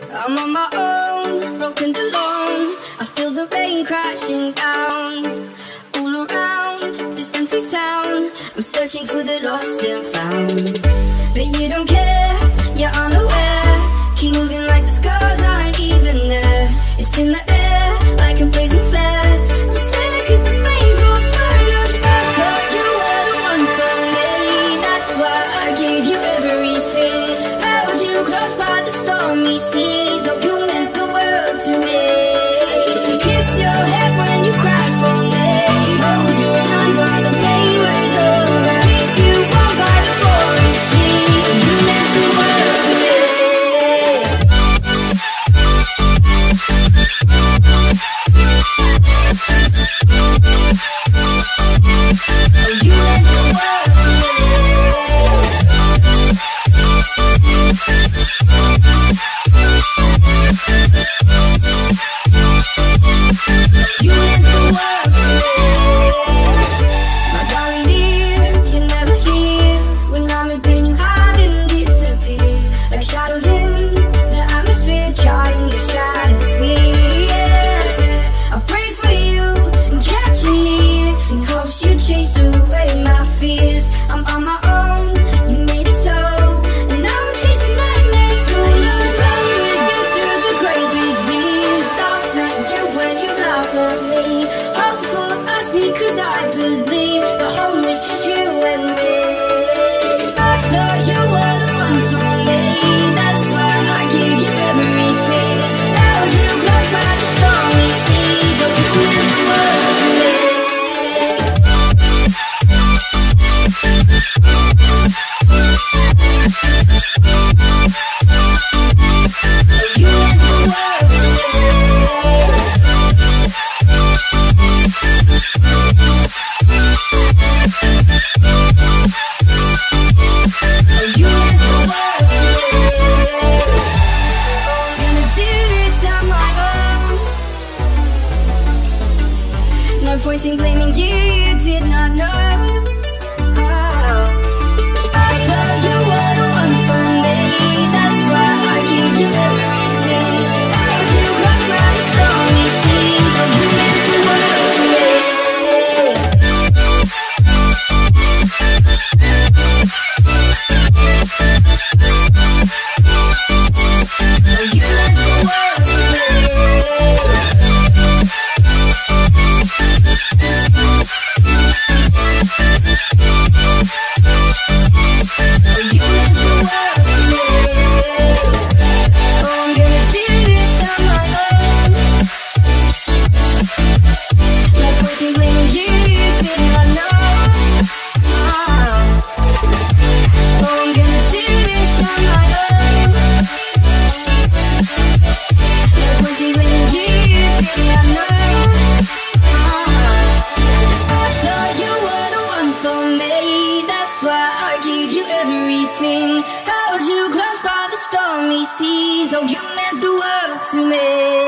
I'm on my own, broken alone. I feel the rain crashing down. All around this empty town, I'm searching for the lost and found. But you don't care, you're unaware. Keep moving like the scars aren't even there. It's in the air, like a blazing flare. Just stay there 'cause the flames will burn us. I thought you were the one for me. That's why I gave you everything. Held you close by the stormy seas. Oh, you meant the world to me. To kiss your head when you cried for me. Hold your hand while the pain was over. Keep you warm by the roaring sea. You meant the world to me. Pointing, blaming you, you did not know. I thought you were the one for me. That's why I gave you everything. Held you close by the stormy seas. Oh, you meant the world to me. Oh, you meant the world to me. Held you close by the stormy seas. Oh, you meant the world to me.